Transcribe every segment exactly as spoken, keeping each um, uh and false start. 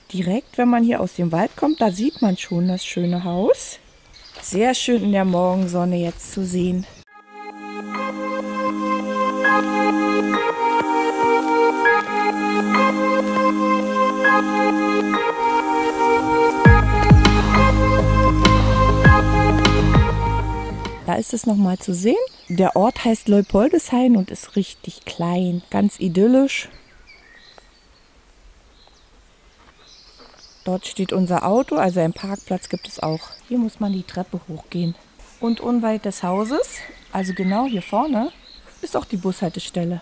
Direkt, wenn man hier aus dem Wald kommt, da sieht man schon das schöne Haus. Sehr schön in der Morgensonne jetzt zu sehen. Da ist es nochmal zu sehen. Der Ort heißt Leupoldeshain und ist richtig klein, ganz idyllisch. Dort steht unser Auto, also einen Parkplatz gibt es auch. Hier muss man die Treppe hochgehen. Und unweit des Hauses, also genau hier vorne, ist auch die Bushaltestelle.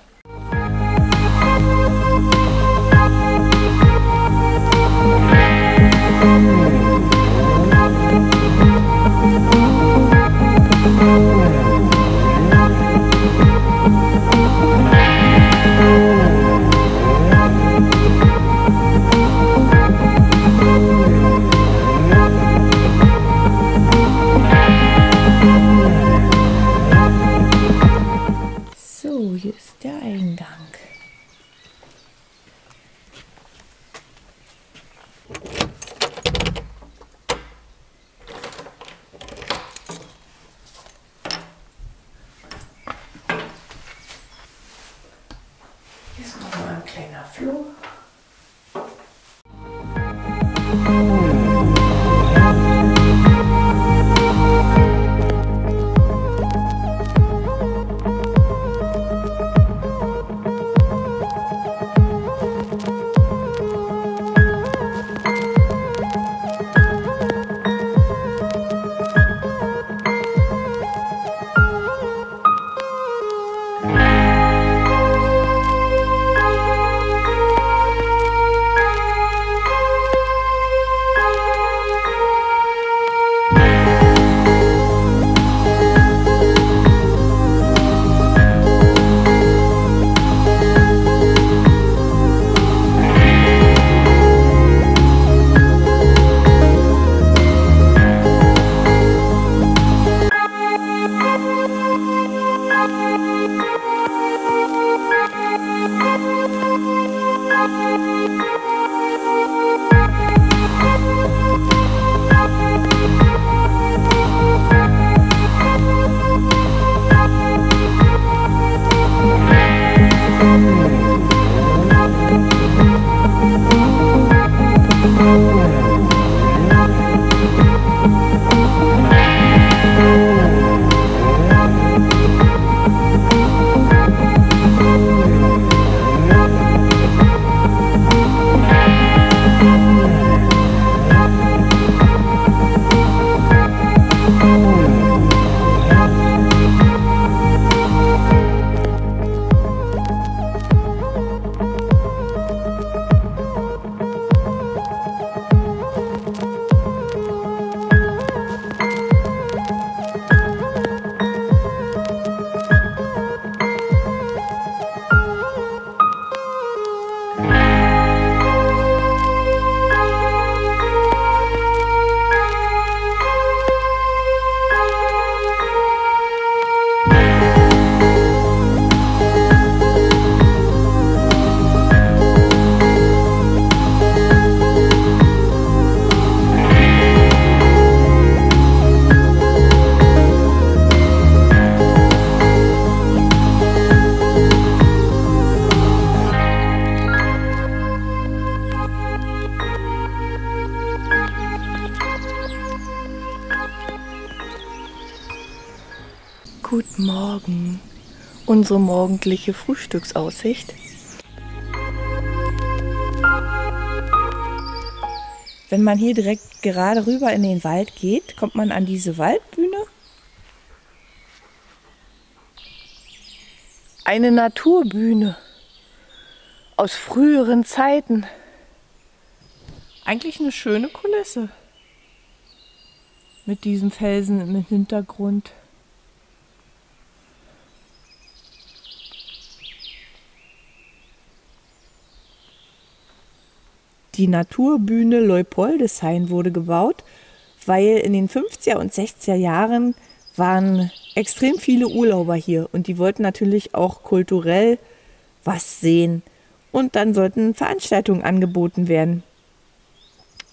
So, hier ist der Eingang. Hier ist nochmal ein kleiner Flur. Guten Morgen, unsere morgendliche Frühstücksaussicht. Wenn man hier direkt gerade rüber in den Wald geht, kommt man an diese Waldbühne. Eine Naturbühne aus früheren Zeiten. Eigentlich eine schöne Kulisse mit diesem Felsen im Hintergrund. Die Naturbühne Leupoldeshain wurde gebaut, weil in den fünfziger und sechziger Jahren waren extrem viele Urlauber hier und die wollten natürlich auch kulturell was sehen und dann sollten Veranstaltungen angeboten werden.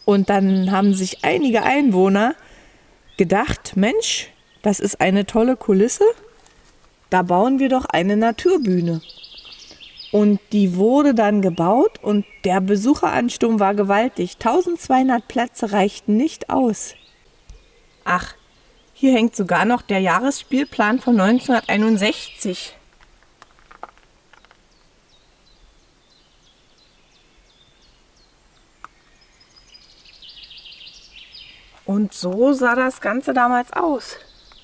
Und dann haben sich einige Einwohner gedacht, Mensch, das ist eine tolle Kulisse, da bauen wir doch eine Naturbühne. Und die wurde dann gebaut und der Besucheransturm war gewaltig. eintausendzweihundert Plätze reichten nicht aus. Ach, hier hängt sogar noch der Jahresspielplan von neunzehnhunderteinundsechzig. Und so sah das Ganze damals aus.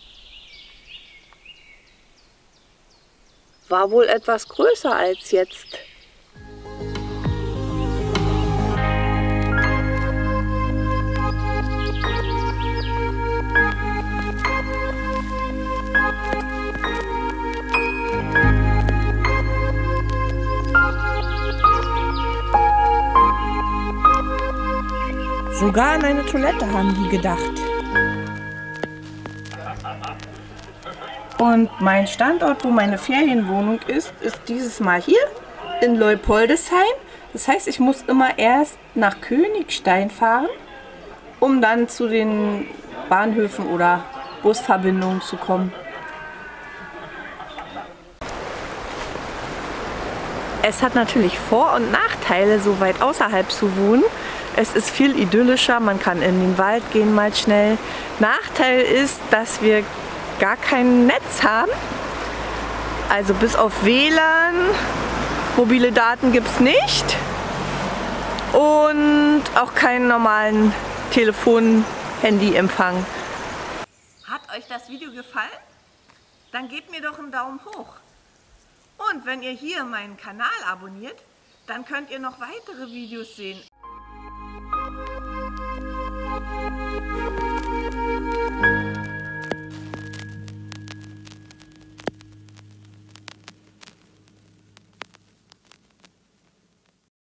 War wohl etwas größer als jetzt. Sogar an eine Toilette haben die gedacht. Und mein Standort, wo meine Ferienwohnung ist, ist dieses Mal hier in Leupoldeshain. Das heißt, ich muss immer erst nach Königstein fahren, um dann zu den Bahnhöfen oder Busverbindungen zu kommen. Es hat natürlich Vor- und Nachteile, so weit außerhalb zu wohnen. Es ist viel idyllischer, man kann in den Wald gehen mal schnell. Nachteil ist, dass wir gar kein Netz haben. Also bis auf W L A N, mobile Daten gibt es nicht. Und auch keinen normalen Telefon-Handy-Empfang. Hat euch das Video gefallen? Dann gebt mir doch einen Daumen hoch. Und wenn ihr hier meinen Kanal abonniert, dann könnt ihr noch weitere Videos sehen.